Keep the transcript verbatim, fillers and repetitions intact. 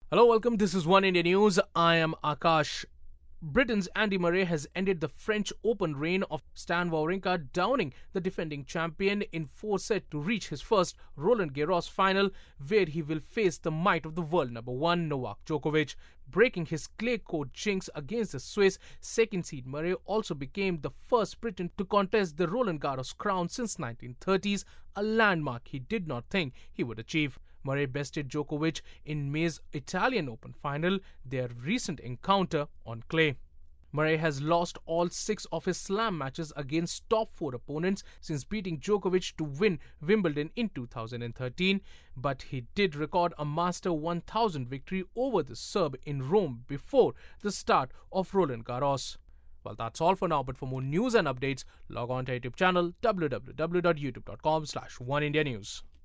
Hello, welcome. This is One India News. I am Akash. Britain's Andy Murray has ended the French Open reign of Stan Wawrinka, downing the defending champion in four sets to reach his first Roland Garros final, where he will face the might of the world number one, Novak Djokovic. Breaking his clay court jinx against the Swiss second seed, Murray also became the first Briton to contest the Roland Garros crown since nineteen thirties, a landmark he did not think he would achieve. Murray bested Djokovic in May's Italian Open final, their recent encounter on clay. Murray has lost all six of his slam matches against top four opponents since beating Djokovic to win Wimbledon in two thousand thirteen, but he did record a Master one thousand victory over the Serb in Rome before the start of Roland Garros. Well, that's all for now, but for more news and updates, log on to our YouTube channel w w w dot youtube dot com slash one india news.